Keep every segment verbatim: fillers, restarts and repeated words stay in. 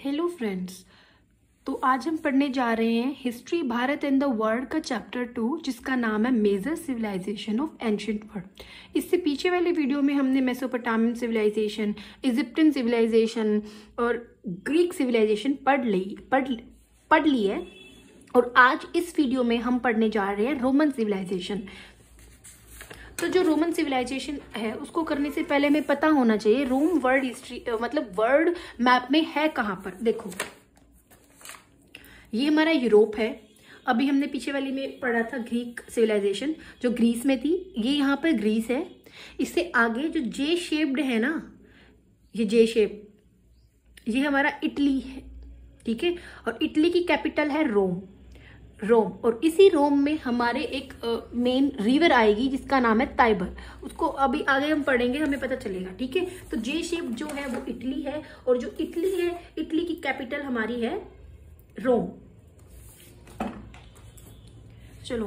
Hello friends, तो आज हम पढ़ने जा रहे हैं history Bharat and the world का चैप्टर टू, जिसका नाम है major civilization of ancient world. इससे पीछे वाले वीडियो में हमने मेसोपोटामियन सिविलाइजेशन, इजिप्टियन सिविलाइजेशन और ग्रीक सिविलाइजेशन पढ़ ली पढ़ पढ़ ली है, और आज इस वीडियो में हम पढ़ने जा रहे हैं रोमन सिविलाइजेशन। तो जो रोमन सिविलाइजेशन है उसको करने से पहले हमें पता होना चाहिए रोम वर्ल्ड हिस्ट्री मतलब वर्ल्ड मैप में है कहाँ पर। देखो, ये हमारा यूरोप है। अभी हमने पीछे वाली में पढ़ा था ग्रीक सिविलाइजेशन जो ग्रीस में थी, ये यहाँ पर ग्रीस है। इससे आगे जो जे शेप्ड है ना, ये जे शेप, ये हमारा इटली है, ठीक है। और इटली की कैपिटल है रोम रोम और इसी रोम में हमारे एक मेन रिवर आएगी जिसका नाम है टाइबर। उसको अभी आगे हम पढ़ेंगे, हमें पता चलेगा, ठीक है। तो जे शेप जो है वो इटली है, और जो इटली है, इटली की कैपिटल हमारी है रोम। चलो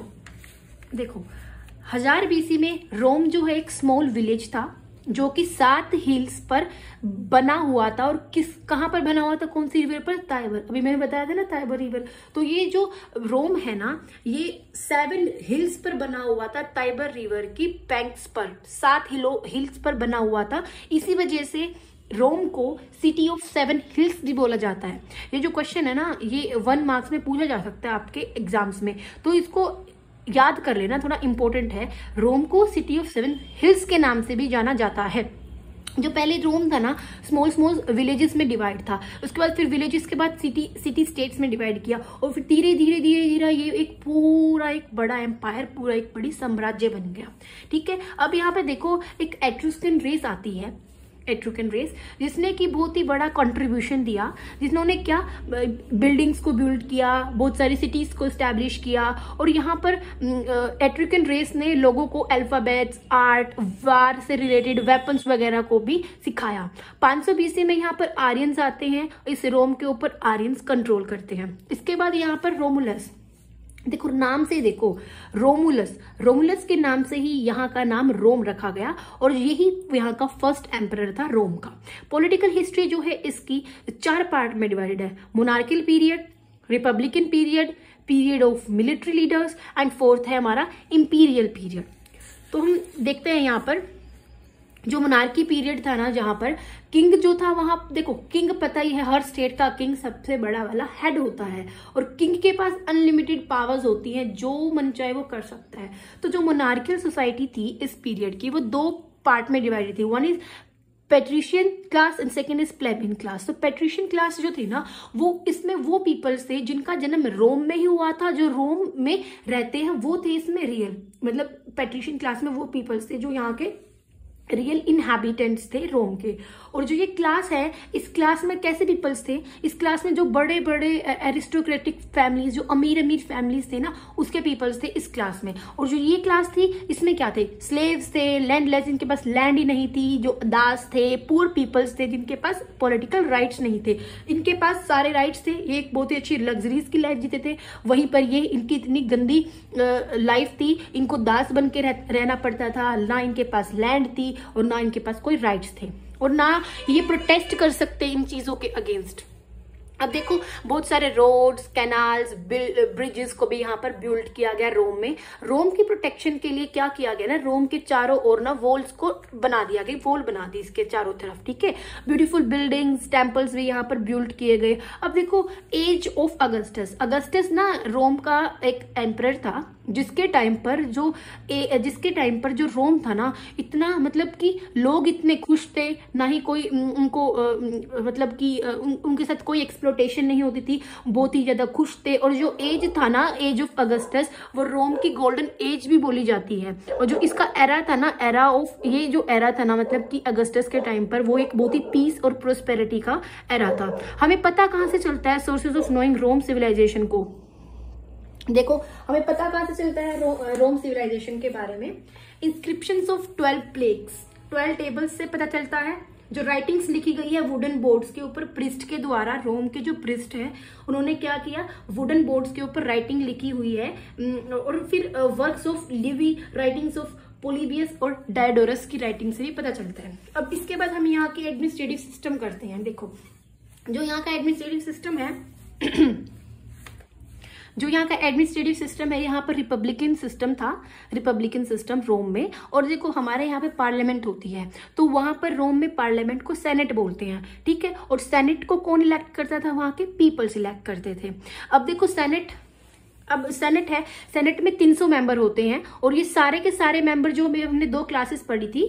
देखो, हजार बीसी में रोम जो है एक स्मॉल विलेज था जो कि सात हिल्स पर बना हुआ था। और किस कहां पर बना हुआ था, कौन सी रिवर पर? टाइबर। अभी मैंने बताया था ना, टाइबर रिवर। तो ये जो रोम है ना, ये सेवन हिल्स पर बना हुआ था, टाइबर रिवर की बैंक्स पर, सात हिलो हिल्स पर बना हुआ था। इसी वजह से रोम को सिटी ऑफ सेवन हिल्स भी बोला जाता है। ये जो क्वेश्चन है ना, ये वन मार्क्स में पूछा जा सकता है आपके एग्जाम्स में, तो इसको याद कर लेना, थोड़ा इंपॉर्टेंट है। रोम को सिटी ऑफ सेवन हिल्स के नाम से भी जाना जाता है। जो पहले रोम था ना, स्मॉल स्मॉल विलेजेस में डिवाइड था, उसके बाद फिर विलेजेस के बाद सिटी सिटी स्टेट्स में डिवाइड किया, और फिर धीरे धीरे धीरे धीरे ये एक पूरा एक बड़ा एम्पायर, पूरा एक बड़ी साम्राज्य बन गया, ठीक है। अब यहाँ पे देखो, एक एट्रुस्कन रेस आती है, एट्रुकन रेस, जिसने की बहुत ही बड़ा कंट्रीब्यूशन दिया। जिन्होंने क्या, बिल्डिंग्स को बिल्ड किया, बहुत सारी सिटीज को स्टैब्लिश किया, और यहाँ पर एट्रुकन रेस ने लोगों को अल्फाबेट्स, आर्ट, वार से रिलेटेड वेपन्स वगैरह को भी सिखाया। पाँच सौ बीसी में यहाँ पर आर्यंस आते हैं, इस रोम के ऊपर आर्यंस कंट्रोल करते हैं। इसके बाद यहाँ पर रोमुलस, देखो नाम से देखो, रोमुलस रोमुलस के नाम से ही यहाँ का नाम रोम रखा गया, और यही यहाँ का फर्स्ट एम्परर था रोम का। पॉलिटिकल हिस्ट्री जो है इसकी चार पार्ट में डिवाइडेड है: monarchial period, republican period, period of military leaders, and fourth है हमारा इंपीरियल पीरियड। तो हम देखते हैं यहाँ पर जो मोनार्की पीरियड था ना, जहां पर किंग जो था, वहां देखो, किंग पता ही है, हर स्टेट का किंग सबसे बड़ा वाला हेड होता है, और किंग के पास अनलिमिटेड पावर्स होती हैं, जो मन चाहे वो कर सकता है। तो जो मोनार्कियल सोसाइटी थी इस पीरियड की, वो दो पार्ट में डिवाइडेड थी। One is patrician class and second is plebeian class. तो पेट्रिशियन क्लास जो थी ना, वो इसमें वो पीपल्स थे जिनका जन्म रोम में ही हुआ था, जो रोम में रहते हैं वो थे इसमें रियल, मतलब पेट्रिशियन क्लास में वो पीपल्स थे जो यहाँ के रियल इनहैबिटेंट्स थे रोम के। और जो ये क्लास है, इस क्लास में कैसे पीपल्स थे, इस क्लास में जो बड़े बड़े एरिस्टोक्रेटिक फैमिलीज, जो अमीर अमीर फैमिलीज थे ना, उसके पीपल्स थे इस क्लास में। और जो ये क्लास थी, इसमें क्या थे, स्लेव्स थे, लैंडलेस, जिनके पास लैंड ही नहीं थी, जो दास थे, पुअर पीपल्स थे, जिनके पास पॉलिटिकल राइट्स नहीं थे। इनके पास सारे राइट्स थे, ये एक बहुत ही अच्छी लग्जरीज की लाइफ जीते थे। वहीं पर ये इनकी इतनी गंदी लाइफ थी, इनको दास बन के रह, रहना पड़ता था, ना इनके पास लैंड थी और ना इनके पास कोई राइट्स थे, और ना ये प्रोटेस्ट कर सकते इन चीजों के अगेंस्ट। अब देखो, बहुत सारे रोड्स, कैनाल्स, ब्रिजेस को भी यहाँ पर बिल्ड किया गया रोम में। रोम की प्रोटेक्शन के लिए क्या किया गया ना, रोम के चारों ओर ना वॉल्स को बना दिया गया, वॉल बना दी इसके चारों तरफ, ठीक है। ब्यूटीफुल बिल्डिंग्स, टेम्पल्स भी यहाँ पर बिल्ड किए गए। अब देखो, एज ऑफ अगस्टस अगस्टस ना रोम का एक एम्परर था, जिसके टाइम पर जो ए, जिसके टाइम पर जो रोम था ना, इतना मतलब कि लोग इतने खुश थे, ना ही कोई उनको मतलब कि उन, उनके साथ कोई एक्सप्लोटेशन नहीं होती थी, बहुत ही ज्यादा खुश थे। और जो एज था ना, एज ऑफ अगस्टस, वो रोम की गोल्डन एज भी बोली जाती है। और जो इसका एरा था ना, एरा ऑफ ये जो एरा था ना, मतलब कि अगस्टस के टाइम पर, वो एक बहुत ही पीस और प्रोस्पेरिटी का एरा था। हमें पता कहाँ से चलता है sources of knowing Rome civilization को? देखो, हमें पता कहां से चलता है रो, रोम सिविलाइजेशन के बारे में? Inscriptions of twelve plagues, twelve tables से पता चलता है। जो राइटिंग्स लिखी गई है वुडन बोर्ड्स के ऊपर प्रिस्ट के द्वारा, रोम के जो प्रिस्ट है उन्होंने क्या किया, वुडन बोर्ड्स के ऊपर राइटिंग लिखी हुई है। और फिर works of Livy, writings of Polybius और डायोडोरस की राइटिंग से भी पता चलता है। अब इसके बाद हम यहाँ की एडमिनिस्ट्रेटिव सिस्टम करते हैं। देखो, जो यहाँ का एडमिनिस्ट्रेटिव सिस्टम है जो यहाँ का एडमिनिस्ट्रेटिव सिस्टम है, यहाँ पर रिपब्लिकन सिस्टम था, रिपब्लिकन सिस्टम रोम में। और देखो हमारे यहाँ पे पार्लियामेंट होती है, तो वहां पर रोम में पार्लियामेंट को सेनेट बोलते हैं, ठीक है। और सेनेट को कौन इलेक्ट करता था? वहां के पीपल्स इलेक्ट करते थे। अब देखो सेनेट, अब सेनेट है, सेनेट में तीन सौ मेंबर होते हैं, और ये सारे के सारे मेंबर जो हमने दो क्लासेस पढ़ी थी,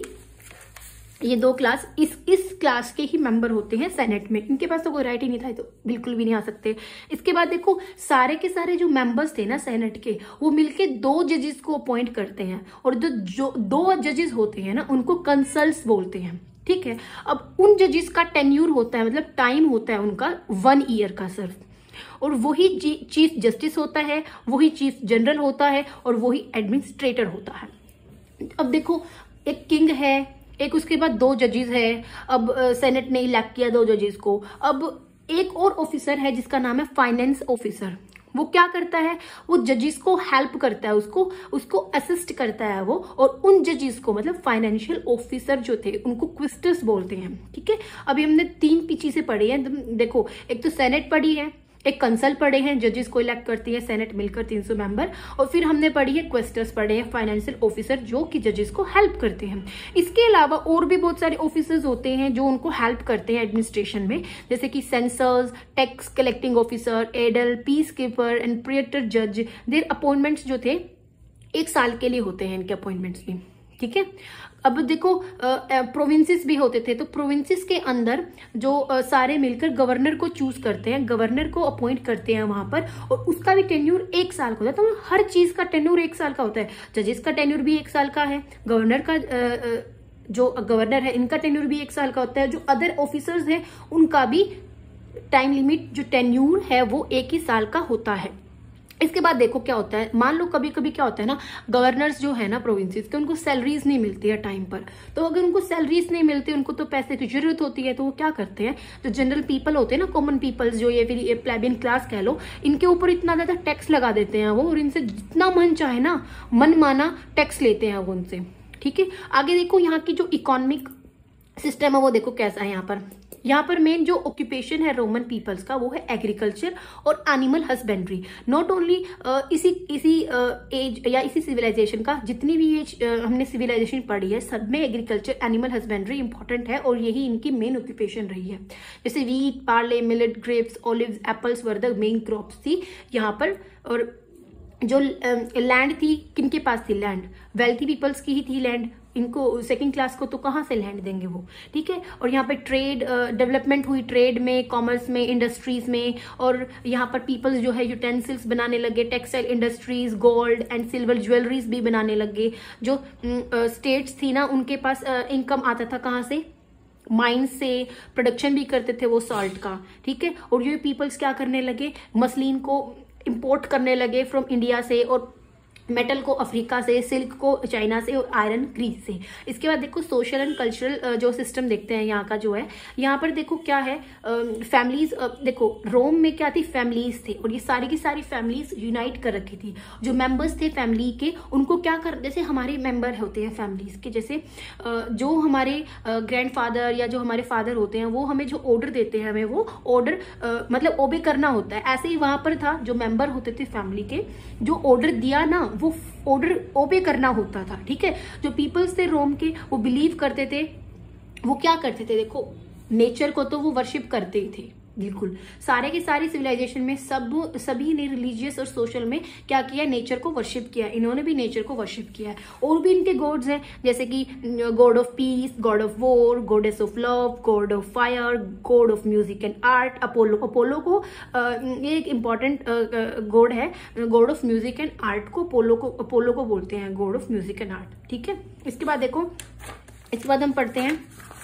ये दो क्लास इस इस क्लास के ही मेंबर होते हैं सेनेट में। इनके पास तो कोई राइट ही नहीं था, तो बिल्कुल भी नहीं आ सकते। इसके बाद देखो सारे के सारे जो मेंबर्स थे ना सेनेट के, वो मिलके दो जजेस को अपॉइंट करते हैं, और जो जो दो जजेस होते हैं ना उनको कंसल्स बोलते हैं, ठीक है। अब उन जजेस का टेन्यूर होता है, मतलब टाइम होता है उनका वन ईयर का सिर्फ, और वही चीफ जस्टिस होता है, वही चीफ जनरल होता है, और वही एडमिनिस्ट्रेटर होता है। अब देखो एक किंग है, एक उसके बाद दो जजेस है। अब सेनेट ने इलेक्ट किया दो जजेस को। अब एक और ऑफिसर है जिसका नाम है फाइनेंस ऑफिसर। वो क्या करता है? वो जजेस को हेल्प करता है, उसको उसको असिस्ट करता है वो, और उन जजेस को मतलब फाइनेंशियल ऑफिसर जो थे उनको क्विस्टर्स बोलते हैं, ठीक है। अभी हमने तीन पीछे से पढ़ी है, देखो एक तो सेनेट पढ़ी है, एक कंसल पढ़े हैं, जजेस को इलेक्ट करती है सेनेट मिलकर तीन सौ मेंबर, और फिर हमने पढ़ी है क्वेस्टर्स पढ़े हैं, फाइनेंशियल ऑफिसर जो कि जजेस को हेल्प करते हैं। इसके अलावा और भी बहुत सारे ऑफिसर्स होते हैं जो उनको हेल्प करते हैं एडमिनिस्ट्रेशन में, जैसे कि censors, tax collecting officer, aedile, peace keeper and praetor जज। देयर अपॉइंटमेंट्स जो थे एक साल के लिए होते हैं, इनके अपॉइंटमेंट्स भी, ठीक है। अब देखो प्रोविंसेस भी होते थे, तो प्रोविंसेस के अंदर जो आ, सारे मिलकर गवर्नर को चूज करते हैं, गवर्नर को अपॉइंट करते हैं वहां पर, और उसका भी टेन्यूर एक साल का होता है। तो हर चीज का टेन्यूर एक साल का होता है। जजेस का टेन्यूर भी एक साल का है, गवर्नर का आ, आ, जो गवर्नर है इनका टेन्यूर भी एक साल का होता है, जो अदर ऑफिसर्स है उनका भी टाइम लिमिट जो टेन्यूर है वो एक ही साल का होता है। इसके बाद देखो क्या होता है, मान लो कभी कभी क्या होता है ना, गवर्नर्स जो है ना प्रोविंसेस के, उनको सैलरीज नहीं मिलती है टाइम पर। तो अगर उनको सैलरीज नहीं मिलती, उनको तो पैसे की जरूरत होती है, तो वो क्या करते हैं, जो जनरल पीपल होते हैं ना, कॉमन पीपल्स जो ये फिर ये प्लेबियन क्लास कह लो, इनके ऊपर इतना ज्यादा टैक्स लगा देते हैं वो, और इनसे जितना मन चाहे ना मन माना टैक्स लेते हैं वो उनसे, ठीक है। आगे देखो यहाँ की जो इकोनॉमिक सिस्टम है वो देखो कैसा है। यहाँ पर यहाँ पर मेन जो ऑक्यूपेशन है रोमन पीपल्स का वो है एग्रीकल्चर और एनिमल हस्बेंड्री। नॉट ओनली इसी इसी एज या इसी सिविलाइजेशन का, जितनी भी एज हमने सिविलाइजेशन पढ़ी है सब में एग्रीकल्चर एनिमल हस्बेंड्री इंपॉर्टेंट है, और यही इनकी मेन ऑक्यूपेशन रही है। जैसे wheat, barley, millet, grapes, olives, apples were the main crops थी यहाँ पर। और जो लैंड थी किनके पास थी? लैंड वेल्थी पीपल्स की ही थी लैंड। इनको सेकंड क्लास को तो कहाँ से लैंड देंगे वो, ठीक है। और यहाँ पे ट्रेड डेवलपमेंट हुई, ट्रेड में, कॉमर्स में, इंडस्ट्रीज में, और यहाँ पर पीपल्स जो है यूटेंसिल्स बनाने लगे, textile industries, gold and silver jewelleries भी बनाने लगे। जो स्टेट्स थी ना उनके पास इनकम आता था कहाँ से? माइंस से। प्रोडक्शन भी करते थे वो सॉल्ट का, ठीक है। और ये पीपल्स क्या करने लगे? मसलिन को इंपोर्ट करने लगे फ्रॉम इंडिया से, और मेटल को अफ्रीका से, सिल्क को चाइना से, और आयरन ग्रीस से। इसके बाद देखो सोशल एंड कल्चरल जो सिस्टम देखते हैं यहाँ का जो है, यहाँ पर देखो क्या है, फैमिलीज। देखो रोम में क्या थी? फैमिलीज थे, और ये सारी की सारी फैमिलीज यूनाइट कर रखी थी। जो मेंबर्स थे फैमिली के, उनको क्या कर, जैसे हमारे मेंबर होते हैं फैमिलीज के, जैसे जो हमारे ग्रैंडफादर या जो हमारे फादर होते हैं वो हमें जो ऑर्डर देते हैं, हमें वो ऑर्डर मतलब ओबे करना होता है। ऐसे ही वहां पर था, जो मेंबर होते थे फैमिली के, जो ऑर्डर दिया ना वो ऑर्डर ओबे करना होता था, ठीक है। जो पीपल्स थे रोम के, वो बिलीव करते थे, वो क्या करते थे, देखो नेचर को तो वो वर्शिप करते ही थे, बिल्कुल। सारे के सारे सिविलाइजेशन में सब सभी ने रिलीजियस और सोशल में क्या किया? नेचर को वर्शिप किया। इन्होंने भी नेचर को वर्शिप किया है। और भी इनके गॉड्स हैं, जैसे कि god of peace, god of war, goddess of love, god of fire, god of music and art. Apollo, Apollo को ये एक इंपॉर्टेंट गॉड है, god of music and art को अपोलो को अपोलो को बोलते हैं, god of music and art, ठीक है। इसके बाद देखो, इसके बाद हम पढ़ते हैं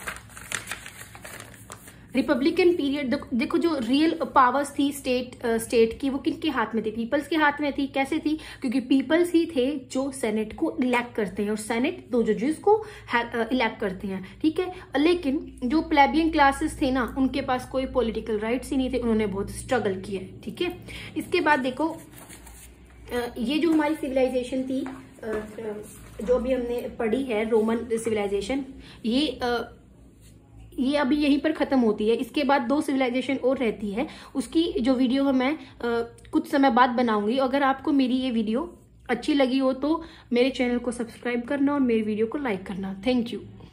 रिपब्लिकन पीरियड। देखो जो रियल पावर्स थी स्टेट स्टेट की, वो किनके हाथ में थी? पीपल्स के हाथ में थी। कैसे थी? क्योंकि पीपल्स ही थे जो सेनेट को इलेक्ट करते हैं, और सेनेट दो जजेस को इलेक्ट करते हैं, ठीक है। लेकिन जो प्लेबियन क्लासेस थे ना, उनके पास कोई पॉलिटिकल राइट्स ही नहीं थे, उन्होंने बहुत स्ट्रगल किया है, ठीक है। इसके बाद देखो ये जो हमारी सिविलाइजेशन थी, जो भी हमने पढ़ी है रोमन सिविलाइजेशन, ये ये अभी यहीं पर खत्म होती है। इसके बाद दो सिविलाइजेशन और रहती है, उसकी जो वीडियो है मैं आ, कुछ समय बाद बनाऊंगी। अगर आपको मेरी ये वीडियो अच्छी लगी हो तो मेरे चैनल को सब्सक्राइब करना और मेरे वीडियो को लाइक करना। Thank you.